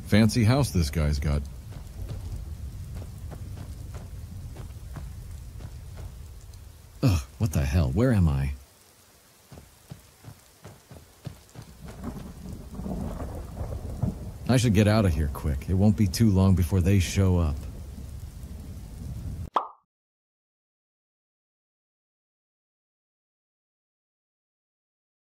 Fancy house this guy's got. Ugh, what the hell? Where am I? I should get out of here quick. It won't be too long before they show up.